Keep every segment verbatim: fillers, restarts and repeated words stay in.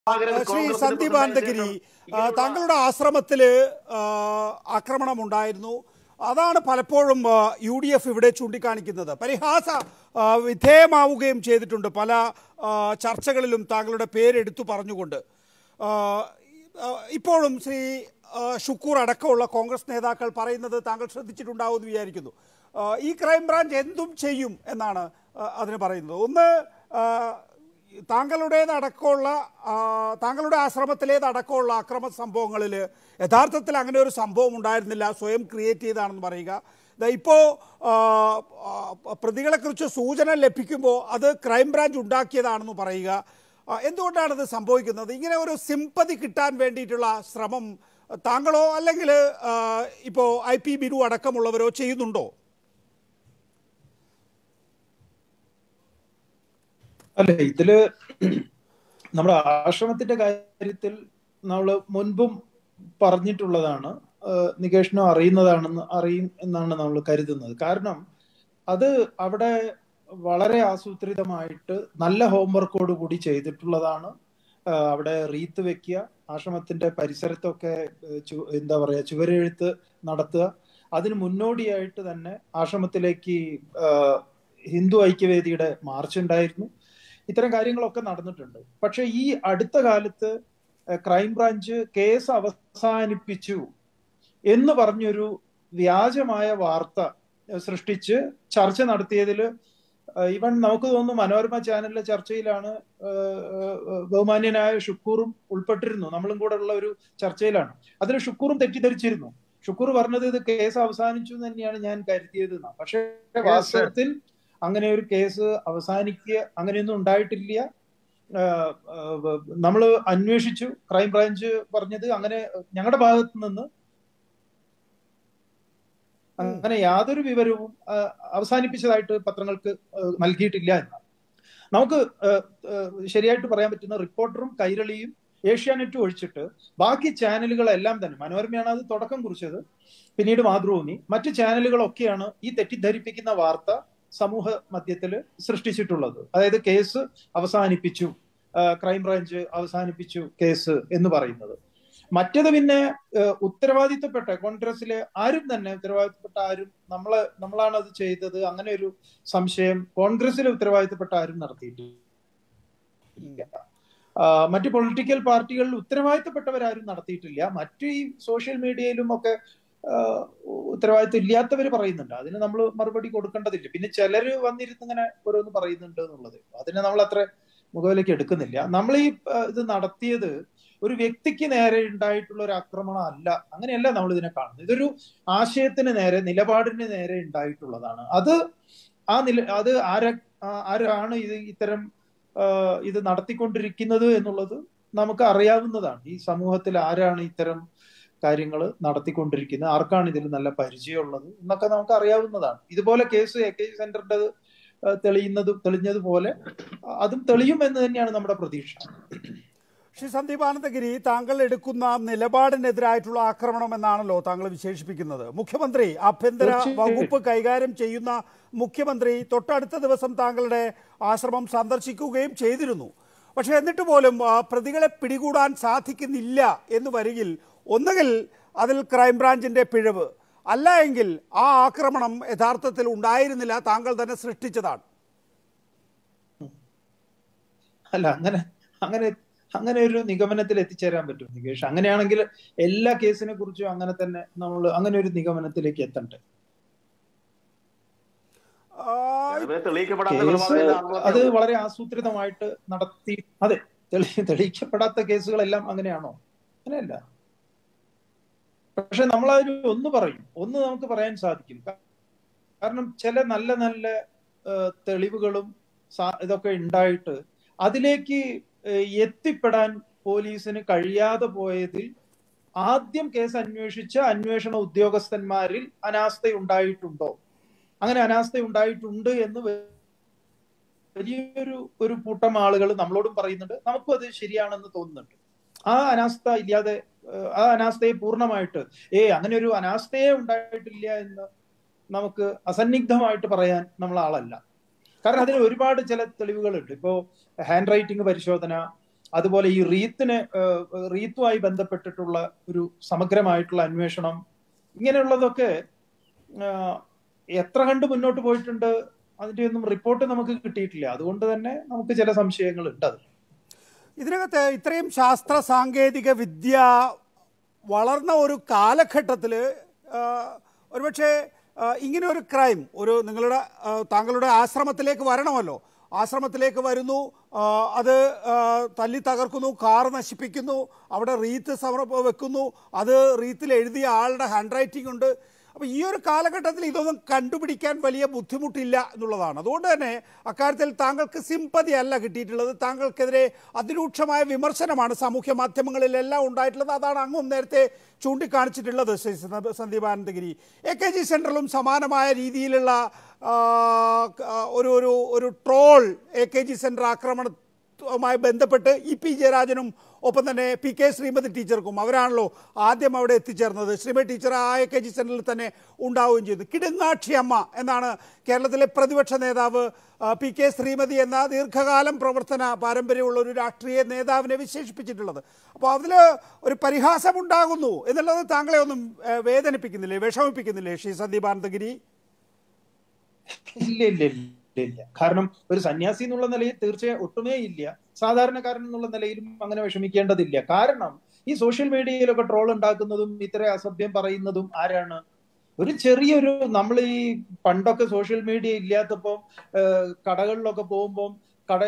ശ്രീ സന്ദീപ് ആനന്ദഗിരി, താങ്കളുടെ ആശ്രമത്തിൽ ആക്രമണം ഉണ്ടായിരുന്നു. അതാണ് പലപ്പോഴും യു ഡി എഫ് ഇവിടെ ചൂണ്ടിക്കാണിക്കുന്നത്. പരിഹാസ വിധേയമാവുകയും ചെയ്തിട്ടുണ്ട് പല ചർച്ചകളിലും താങ്കളുടെ പേരെടുത്തു പറഞ്ഞുകൊണ്ട്. ഇപ്പോഴും ശ്രീ ഷുക്കൂർ അടക്കമുള്ള കോൺഗ്രസ് നേതാക്കൾ പറയുന്നത് താങ്കൾ ശ്രദ്ധിച്ചിട്ടുണ്ടാവുമെന്ന് വിചാരിക്കുന്നു. ഈ ക്രൈംബ്രാഞ്ച് എന്തും ചെയ്യും എന്നാണ് അതിന് പറയുന്നത്. ഒന്ന്, താങ്കളുടേതടക്കമുള്ള താങ്കളുടെ ആശ്രമത്തിലേതടക്കമുള്ള അക്രമ സംഭവങ്ങളിൽ യഥാർത്ഥത്തിൽ അങ്ങനെ ഒരു സംഭവം ഉണ്ടായിരുന്നില്ല, സ്വയം ക്രിയേറ്റ് ചെയ്താണെന്ന് പറയുക. ഇപ്പോൾ പ്രതികളെക്കുറിച്ച് സൂചന ലഭിക്കുമ്പോൾ അത് ക്രൈംബ്രാഞ്ച് ഉണ്ടാക്കിയതാണെന്ന് പറയുക. എന്തുകൊണ്ടാണത് സംഭവിക്കുന്നത്? ഇങ്ങനെ ഒരു സിമ്പതി കിട്ടാൻ വേണ്ടിയിട്ടുള്ള ശ്രമം താങ്കളോ അല്ലെങ്കിൽ ഇപ്പോൾ ഐ പി ബിനു അടക്കമുള്ളവരോ ചെയ്യുന്നുണ്ടോ? അല്ല, ഇതില് നമ്മുടെ ആശ്രമത്തിന്റെ കാര്യത്തിൽ നമ്മൾ മുൻപും പറഞ്ഞിട്ടുള്ളതാണ്, നികേഷിനും അറിയുന്നതാണെന്ന് അറിയും എന്നാണ് നമ്മൾ കരുതുന്നത്. കാരണം അത് അവിടെ വളരെ ആസൂത്രിതമായിട്ട് നല്ല ഹോംവർക്കോട് കൂടി ചെയ്തിട്ടുള്ളതാണ്. അവിടെ റീത്ത് വെക്കുക, ആശ്രമത്തിന്റെ പരിസരത്തൊക്കെ എന്താ പറയാ ചുവരെഴുത്ത് നടത്തുക, അതിന് മുന്നോടിയായിട്ട് തന്നെ ആശ്രമത്തിലേക്ക് ഹിന്ദു ഐക്യവേദിയുടെ മാർച്ച് ഉണ്ടായിരുന്നു. ഇത്തരം കാര്യങ്ങളൊക്കെ നടന്നിട്ടുണ്ട്. പക്ഷെ ഈ അടുത്ത കാലത്ത് ക്രൈംബ്രാഞ്ച് കേസ് അവസാനിപ്പിച്ചു എന്ന് പറഞ്ഞൊരു വ്യാജമായ വാർത്ത സൃഷ്ടിച്ച് ചർച്ച നടത്തിയതിൽ ഇവൻ നമുക്ക് തോന്നുന്നു മനോരമ ചാനലിലെ ചർച്ചയിലാണ് ബഹുമാന്യനായ ഷുക്കൂറും ഉൾപ്പെട്ടിരുന്നു. നമ്മളും കൂടെ ഉള്ള ഒരു ചർച്ചയിലാണ്. അതിൽ ഷുക്കൂറും തെറ്റിദ്ധരിച്ചിരുന്നു. ഷുക്കൂർ പറഞ്ഞത് ഇത് കേസ് അവസാനിച്ചു എന്ന് തന്നെയാണ് ഞാൻ കരുതിയത്. പക്ഷെ വാസ്തവത്തിൽ അങ്ങനെ ഒരു കേസ് അവസാനിക്കുക അങ്ങനെയൊന്നും ഉണ്ടായിട്ടില്ല. നമ്മൾ അന്വേഷിച്ചു, ക്രൈംബ്രാഞ്ച് പറഞ്ഞത് അങ്ങനെ ഞങ്ങളുടെ ഭാഗത്തു നിന്ന് അങ്ങനെ യാതൊരു വിവരവും അവസാനിപ്പിച്ചതായിട്ട് പത്രങ്ങൾക്ക് നൽകിയിട്ടില്ല എന്നാണ്. നമുക്ക് ശരിയായിട്ട് പറയാൻ പറ്റുന്ന റിപ്പോർട്ടറും കൈരളിയും ഏഷ്യാനെറ്റും ഒഴിച്ചിട്ട് ബാക്കി ചാനലുകളെല്ലാം തന്നെ, മനോരമയാണ് അത് തുടക്കം കുറിച്ചത്, പിന്നീട് മാതൃഭൂമി, മറ്റു ചാനലുകളൊക്കെയാണ് ഈ തെറ്റിദ്ധരിപ്പിക്കുന്ന വാർത്ത സമൂഹ മധ്യത്തിൽ സൃഷ്ടിച്ചിട്ടുള്ളത്. അതായത് കേസ് അവസാനിപ്പിച്ചു, ക്രൈംബ്രാഞ്ച് അവസാനിപ്പിച്ചു കേസ് എന്ന് പറയുന്നത്. മറ്റേത് പിന്നെ ഉത്തരവാദിത്തപ്പെട്ട കോൺഗ്രസിലെ ആരും തന്നെ ഉത്തരവാദിത്തപ്പെട്ട ആരും നമ്മളെ നമ്മളാണ് അത് ചെയ്തത് അങ്ങനെ ഒരു സംശയം കോൺഗ്രസിലെ ഉത്തരവാദിത്തപ്പെട്ട ആരും നടത്തിയിട്ടില്ല. മറ്റു പൊളിറ്റിക്കൽ പാർട്ടികളിൽ ഉത്തരവാദിത്തപ്പെട്ടവരാരും നടത്തിയിട്ടില്ല. മറ്റു ഈ സോഷ്യൽ മീഡിയയിലും ഒക്കെ ഉത്തരവാദിത്വം ഇല്ലാത്തവർ പറയുന്നുണ്ട്. അതിന് നമ്മൾ മറുപടി കൊടുക്കേണ്ടതില്ല. പിന്നെ ചിലര് വന്നിരുന്ന് ഇങ്ങനെ ഓരോന്ന് പറയുന്നുണ്ട് എന്നുള്ളത്, അതിനെ നമ്മൾ അത്ര മുഖവിലേക്ക് എടുക്കുന്നില്ല. നമ്മൾ ഈ ഇത് നടത്തിയത് ഒരു വ്യക്തിക്ക് നേരെ ഉണ്ടായിട്ടുള്ള ഒരു ആക്രമണം അല്ല, അങ്ങനെയല്ല നമ്മൾ ഇതിനെ കാണുന്നത്. ഇതൊരു ആശയത്തിന് നേരെ, നിലപാടിന് നേരെ ഉണ്ടായിട്ടുള്ളതാണ്. അത് ആ നില അത് ആര ആരാണ് ഇത് ഇത്തരം ഇത് നടത്തിക്കൊണ്ടിരിക്കുന്നത് എന്നുള്ളത് നമുക്ക് അറിയാവുന്നതാണ്. ഈ സമൂഹത്തിൽ ആരാണ് ഇത്തരം കാര്യങ്ങൾ നടത്തിക്കൊണ്ടിരിക്കുന്നത്, ആർക്കാണ് ഇതിൽ നല്ല പരിചയമുള്ളത് എന്നൊക്കെ നമുക്ക് അറിയാവുന്നതാണ്. ഇതുപോലെ കേസ് എ കെ ജി സെന്ററിന്റെ തെളിയുന്നത് തെളിഞ്ഞതുപോലെ അതും തെളിയും എന്ന് തന്നെയാണ് നമ്മുടെ പ്രതീക്ഷ. ശ്രീ സന്ദീപ് ആനന്ദഗിരി, താങ്കൾ എടുക്കുന്ന നിലപാടിനെതിരായിട്ടുള്ള ആക്രമണം എന്നാണല്ലോ താങ്കൾ വിശേഷിപ്പിക്കുന്നത്. മുഖ്യമന്ത്രി, ആഭ്യന്തര വകുപ്പ് കൈകാര്യം ചെയ്യുന്ന മുഖ്യമന്ത്രി തൊട്ടടുത്ത ദിവസം താങ്കളുടെ ആശ്രമം സന്ദർശിക്കുകയും ചെയ്തിരുന്നു. പക്ഷെ എന്നിട്ട് പോലും പ്രതികളെ പിടികൂടാൻ സാധിക്കുന്നില്ല എന്ന് വരികിൽ ഒന്നുകിൽ അതിൽ ക്രൈംബ്രാഞ്ചിന്റെ പിഴവ്, അല്ല എങ്കിൽ ആ ആക്രമണം യഥാർത്ഥത്തിൽ ഉണ്ടായിരുന്നില്ല, താങ്കൾ തന്നെ സൃഷ്ടിച്ചതാണ്. അല്ല, അങ്ങനെ അങ്ങനെ അങ്ങനെ ഒരു നിഗമനത്തിൽ എത്തിച്ചേരാൻ പറ്റും നികേഷ്? അങ്ങനെയാണെങ്കിൽ എല്ലാ കേസിനെ കുറിച്ചും അങ്ങനെ തന്നെ നമ്മൾ അങ്ങനെ ഒരു നിഗമനത്തിലേക്ക് എത്തണ്ടേ? അത് വളരെ ആസൂത്രിതമായിട്ട് നടത്തി, അതെ, തെളി തെളിയിക്കപ്പെടാത്ത കേസുകളെല്ലാം അങ്ങനെയാണോ? അങ്ങനെയല്ല. പക്ഷെ നമ്മളതിന് ഒന്ന് പറയും, ഒന്ന് നമുക്ക് പറയാൻ സാധിക്കും. കാരണം ചില നല്ല നല്ല തെളിവുകളും ഇതൊക്കെ ഉണ്ടായിട്ട് അതിലേക്ക് എത്തിപ്പെടാൻ പോലീസിന് കഴിയാതെ പോയതിൽ ആദ്യം കേസ് അന്വേഷിച്ച അന്വേഷണ ഉദ്യോഗസ്ഥന്മാരിൽ അനാസ്ഥ ഉണ്ടായിട്ടുണ്ടോ? അങ്ങനെ അനാസ്ഥ ഉണ്ടായിട്ടുണ്ട് എന്ന് വലിയൊരു ഒരു കൂട്ടം ആളുകൾ നമ്മളോടും പറയുന്നുണ്ട്, നമുക്കും അത് ശരിയാണെന്ന് തോന്നുന്നുണ്ട്. ആ അനാസ്ഥ ഇല്ലാതെ, ആ അനാസ്ഥയെ പൂർണ്ണമായിട്ട് ഏ അങ്ങനെ ഒരു അനാസ്ഥയെ ഉണ്ടായിട്ടില്ല എന്ന് നമുക്ക് അസന്നിഗ്ധമായിട്ട് പറയാൻ നമ്മൾ ആളല്ല. കാരണം അതിന് ഒരുപാട് ചില തെളിവുകളുണ്ട്. ഇപ്പോ ഹാൻഡ് റൈറ്റിംഗ് പരിശോധന, അതുപോലെ ഈ റീത്തിന് റീത്തുമായി ബന്ധപ്പെട്ടിട്ടുള്ള ഒരു സമഗ്രമായിട്ടുള്ള അന്വേഷണം, ഇങ്ങനെയുള്ളതൊക്കെ എത്ര കണ്ട് മുന്നോട്ട് പോയിട്ടുണ്ട്, അതിന്റെ ഒന്നും റിപ്പോർട്ട് നമുക്ക് കിട്ടിയിട്ടില്ല. അതുകൊണ്ട് തന്നെ നമുക്ക് ചില സംശയങ്ങൾ ഉണ്ട്. അത് ഇതിനകത്ത് ഇത്രയും ശാസ്ത്ര സാങ്കേതിക വിദ്യ വളർന്ന ഒരു കാലഘട്ടത്തിൽ ഒരുപക്ഷെ ഇങ്ങനെ ഒരു ക്രൈം ഒരു നിങ്ങളുടെ താങ്കളുടെ ആശ്രമത്തിലേക്ക് വരണമല്ലോ, ആശ്രമത്തിലേക്ക് വരുന്നു, അത് തല്ലി തകർക്കുന്നു, കാർ നശിപ്പിക്കുന്നു, അവിടെ റീത്ത് സമർ വെക്കുന്നു, അത് റീത്തിൽ എഴുതിയ ആളുടെ ഹാൻഡ് റൈറ്റിംഗ് ഉണ്ട്. അപ്പോൾ ഈ ഒരു കാലഘട്ടത്തിൽ ഇതൊന്നും കണ്ടുപിടിക്കാൻ വലിയ ബുദ്ധിമുട്ടില്ല എന്നുള്ളതാണ്. അതുകൊണ്ട് തന്നെ അക്കാര്യത്തിൽ താങ്കൾക്ക് സിമ്പതി അല്ല കിട്ടിയിട്ടുള്ളത്, താങ്കൾക്കെതിരെ അതിരൂക്ഷമായ വിമർശനമാണ് സാമൂഹ്യ മാധ്യമങ്ങളിലെല്ലാം ഉണ്ടായിട്ടുള്ളത്. അതാണ് അങ്ങും നേരത്തെ ചൂണ്ടിക്കാണിച്ചിട്ടുള്ളത്. Shri Sandeep Anandagiri, A K G സെൻറ്ററിലും സമാനമായ രീതിയിലുള്ള ഒരു ഒരു ഒരു troll A K G centre ആക്രമണവുമായി ബന്ധപ്പെട്ട് ഇ പി ജയരാജനും ഒപ്പം തന്നെ പി കെ ശ്രീമതി ടീച്ചർക്കും, അവരാണല്ലോ ആദ്യം അവിടെ എത്തിച്ചേർന്നത്. ശ്രീമതി ടീച്ചർ ആ എ കെ ജി സെൻറ്ററിൽ തന്നെ ഉണ്ടാവുകയും ചെയ്തു. കിടുങ്ങാക്ഷി അമ്മ എന്നാണ് കേരളത്തിലെ പ്രതിപക്ഷ നേതാവ് പി കെ ശ്രീമതി എന്ന ദീർഘകാലം പ്രവർത്തന പാരമ്പര്യമുള്ള ഒരു രാഷ്ട്രീയ നേതാവിനെ വിശേഷിപ്പിച്ചിട്ടുള്ളത്. അപ്പോൾ അതിൽ ഒരു പരിഹാസമുണ്ടാകുന്നു എന്നുള്ളത് താങ്കളെ ഒന്നും വേദനിപ്പിക്കുന്നില്ലേ, വിഷമിപ്പിക്കുന്നില്ലേ ശ്രീ സന്ദീപ് ആനന്ദഗിരി? ഇല്ല ഇല്ല ഇല്ല കാരണം ഒരു സന്യാസി എന്നുള്ള നിലയിൽ തീർച്ചയായും ഒട്ടുമേ ഇല്ല, സാധാരണക്കാരൻ എന്നുള്ള നിലയിലും അങ്ങനെ വിഷമിക്കേണ്ടതില്ല. കാരണം ഈ സോഷ്യൽ മീഡിയയിലൊക്കെ ട്രോൾ ഉണ്ടാക്കുന്നതും ഇത്ര അസഭ്യം പറയുന്നതും ആരാണ്? ഒരു ചെറിയൊരു, നമ്മൾ ഈ പണ്ടൊക്കെ സോഷ്യൽ മീഡിയ ഇല്ലാത്തപ്പോ കടകളിലൊക്കെ പോകുമ്പോൾ കട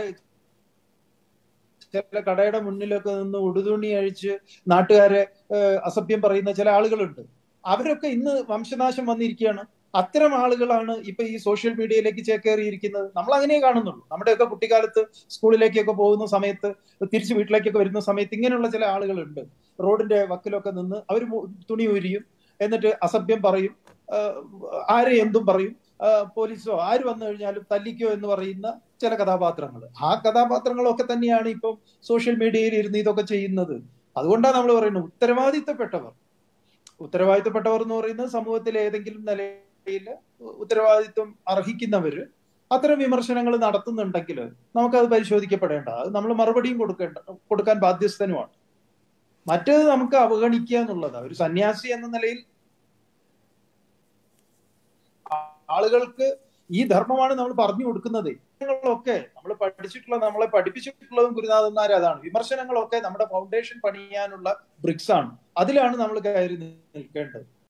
ചില കടയുടെ മുന്നിലൊക്കെ നിന്ന് ഉടുതുണി അഴിച്ച് നാട്ടുകാരെ അസഭ്യം പറയുന്ന ചില ആളുകളുണ്ട്. അവരൊക്കെ ഇന്ന് വംശനാശം വന്നിരിക്കുകയാണ്. അത്തരം ആളുകളാണ് ഇപ്പൊ ഈ സോഷ്യൽ മീഡിയയിലേക്ക് ചേക്കേറിയിരിക്കുന്നത്. നമ്മൾ അങ്ങനെ കാണുന്നുള്ളൂ. നമ്മുടെയൊക്കെ കുട്ടിക്കാലത്ത് സ്കൂളിലേക്കൊക്കെ പോകുന്ന സമയത്ത്, തിരിച്ച് വീട്ടിലേക്കൊക്കെ വരുന്ന സമയത്ത് ഇങ്ങനെയുള്ള ചില ആളുകളുണ്ട്. റോഡിന്റെ വക്കിലൊക്കെ നിന്ന് അവർ തുണി ഊരിയും എന്നിട്ട് അസഭ്യം പറയും, ആരെ എന്തും പറയും, പോലീസോ ആര് വന്നു കഴിഞ്ഞാലും തല്ലിക്കോ എന്ന് പറയുന്ന ചില കഥാപാത്രങ്ങൾ. ആ കഥാപാത്രങ്ങളൊക്കെ തന്നെയാണ് ഇപ്പം സോഷ്യൽ മീഡിയയിൽ ഇരുന്ന് ഇതൊക്കെ ചെയ്യുന്നത്. അതുകൊണ്ടാണ് നമ്മൾ പറയുന്നത് ഉത്തരവാദിത്തപ്പെട്ടവർ ഉത്തരവാദിത്തപ്പെട്ടവർ എന്ന് പറയുന്നത് സമൂഹത്തിലെ ഏതെങ്കിലും നിലയിൽ ഉത്തരവാദിത്വം അർഹിക്കുന്നവര് അത്തരം വിമർശനങ്ങൾ നടത്തുന്നുണ്ടെങ്കിൽ നമുക്കത് പരിശോധിക്കപ്പെടേണ്ട, അത് നമ്മൾ മറുപടിയും കൊടുക്കേണ്ട കൊടുക്കാൻ ബാധ്യസ്ഥനുമാണ്. മറ്റേത് നമുക്ക് അവഗണിക്കുക എന്നുള്ളതാണ്. ഒരു സന്യാസി എന്ന നിലയിൽ ആളുകൾക്ക് ഈ ധർമ്മമാണ് നമ്മൾ പറഞ്ഞു കൊടുക്കുന്നത്. ഒക്കെ നമ്മൾ പഠിച്ചിട്ടുള്ള നമ്മളെ പഠിപ്പിച്ചിട്ടുള്ളതും ഗുരുനാഥന്മാർ അതാണ്. വിമർശനങ്ങളൊക്കെ നമ്മുടെ ഫൗണ്ടേഷൻ പണിയാനുള്ള ബ്രിക്സ് ആണ്. അതിലാണ് നമ്മൾ കയറി നിൽക്കേണ്ടത്.